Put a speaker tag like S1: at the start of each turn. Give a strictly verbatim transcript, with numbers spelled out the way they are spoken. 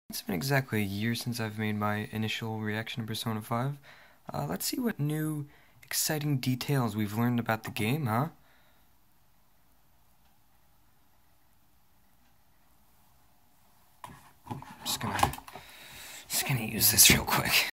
S1: It's been exactly a year since I've made my initial reaction to Persona five. Uh, let's see what new, exciting details we've learned about the game, huh? Just gonna, just gonna use this real quick.